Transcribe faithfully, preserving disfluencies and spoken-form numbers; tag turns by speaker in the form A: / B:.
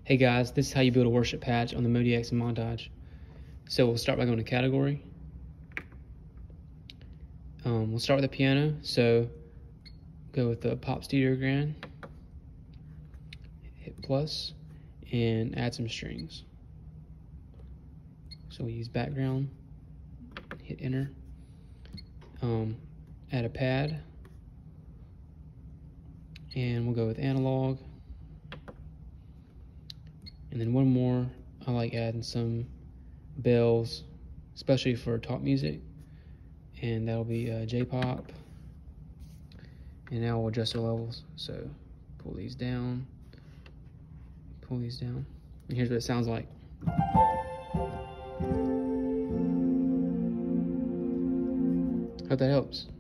A: Hey guys, this is how you build a worship patch on the Modx and Montage. So we'll start by going to category. Um, we'll start with the piano. So go with the pop stereo grand, hit plus, and add some strings. So we'll use background, hit enter, um, add a pad, and we'll go with analog. And then one more, I like adding some bells, especially for talk music, and that'll be uh, J-pop. And now we'll adjust our levels. So pull these down, pull these down, and here's what it sounds like. Hope that helps.